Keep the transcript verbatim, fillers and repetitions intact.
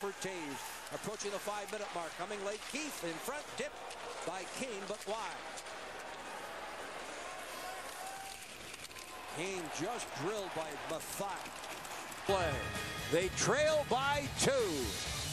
for Taves. Approaching the five-minute mark. Coming late. Keith in front. Tipped by Kane, but wide. Kane just drilled by Methot. Play. They trail by two.